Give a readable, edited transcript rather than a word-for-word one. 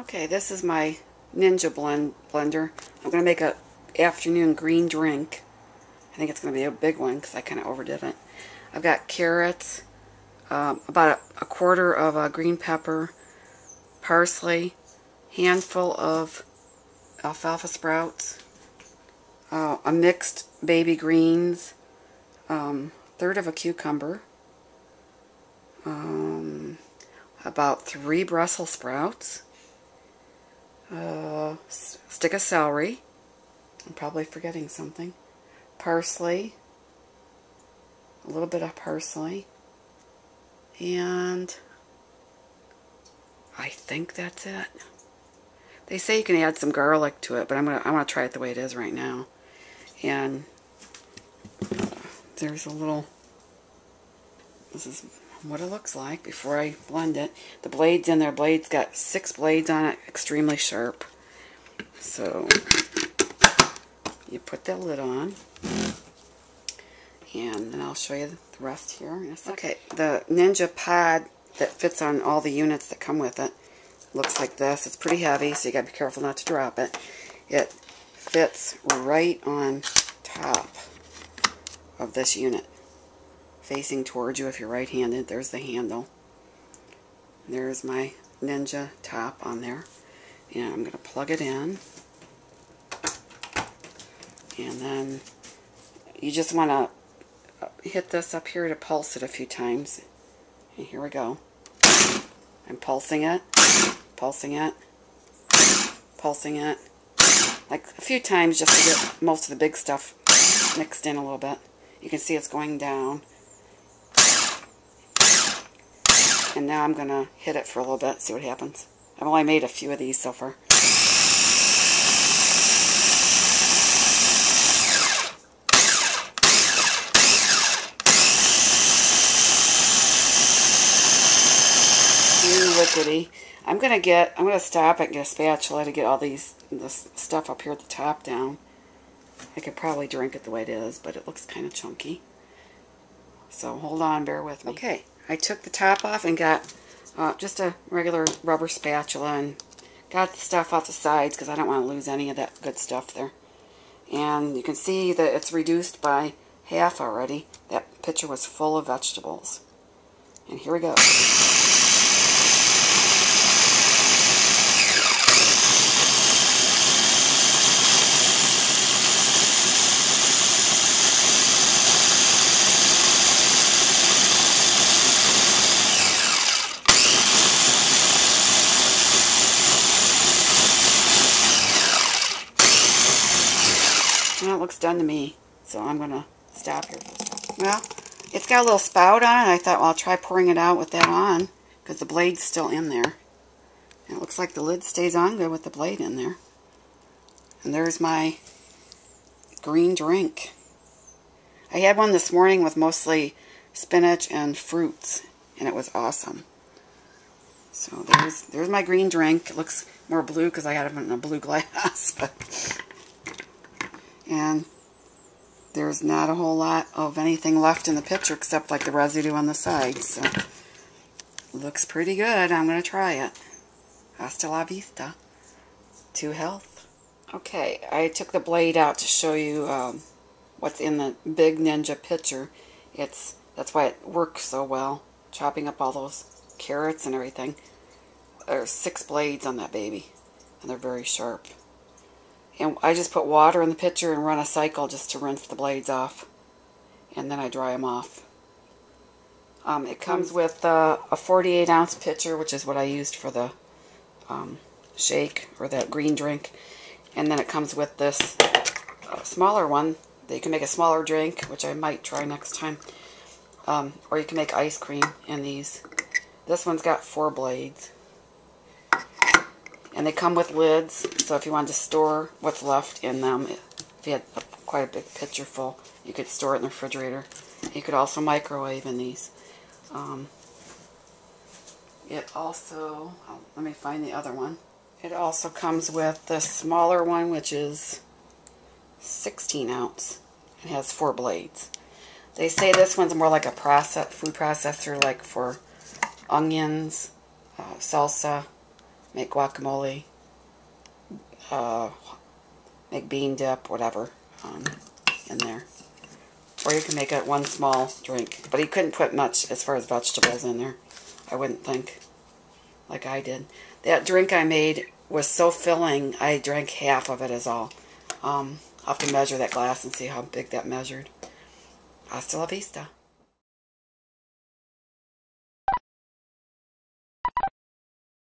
Okay, this is my Ninja blender. I'm going to make a afternoon green drink. I think it's going to be a big one because I kind of overdid it. I've got carrots, about a quarter of green pepper, parsley, handful of alfalfa sprouts, a mixed baby greens, third of a cucumber, about 3 Brussels sprouts, stick of celery, I'm probably forgetting something, parsley, a little bit of parsley, and I think that's it. They say you can add some garlic to it, but I'm gonna try it the way it is right now. And there's a little, this is what it looks like before I blend it. The blade's in there. Blade's got 6 blades on it, extremely sharp. So you put that lid on, and then I'll show you the rest here in a second. Okay, the Ninja pod that fits on all the units that come with it looks like this. It's pretty heavy, so you gotta be careful not to drop it. It fits right on top of this unit, facing towards you if you're right-handed. There's the handle. There's my Ninja top on there. And I'm going to plug it in. And then you just want to hit this up here to pulse it a few times. And here we go. I'm pulsing it, pulsing it, pulsing it. Like a few times just to get most of the big stuff mixed in a little bit. You can see it's going down. And now I'm going to hit it for a little bit, see what happens. I've only made a few of these so far. Liquidy. I'm gonna stop it and get a spatula to get all this stuff up here at the top down. I could probably drink it the way it is, but it looks kind of chunky. So hold on, bear with me. Okay, I took the top off and got just a regular rubber spatula and got the stuff off the sides because I don't want to lose any of that good stuff there. And you can see that it's reduced by half already. That pitcher was full of vegetables. And here we go. Well, it looks done to me, so I'm going to stop here. Well, it's got a little spout on it. I thought, well, I'll try pouring it out with that on, because the blade's still in there. And it looks like the lid stays on good with the blade in there. And there's my green drink. I had one this morning with mostly spinach and fruits, and it was awesome. So there's my green drink. It looks more blue because I had it in a blue glass, but... And there's not a whole lot of anything left in the pitcher except like the residue on the sides. So looks pretty good. I'm going to try it. Hasta la vista. To health. Okay, I took the blade out to show you what's in the big Ninja pitcher. That's why it works so well. Chopping up all those carrots and everything. There's 6 blades on that baby. And they're very sharp. And I just put water in the pitcher and run a cycle just to rinse the blades off. And then I dry them off. It comes with a 48-ounce pitcher, which is what I used for the shake or that green drink. And then it comes with this smaller one that you can make a smaller drink, which I might try next time. Or you can make ice cream in these. This one's got 4 blades. And they come with lids, so if you wanted to store what's left in them, if you had quite a big pitcher full, you could store it in the refrigerator. You could also microwave in these. It also, let me find the other one. It also comes with the smaller one, which is 16 ounce. It has 4 blades. They say this one's more like a food processor, like for onions, salsa, make guacamole, make bean dip, whatever, in there. Or you can make it one small drink. But you couldn't put much as far as vegetables in there, I wouldn't think, like I did. That drink I made was so filling, I drank half of it as all. I'll have to measure that glass and see how big that measured. Hasta la vista.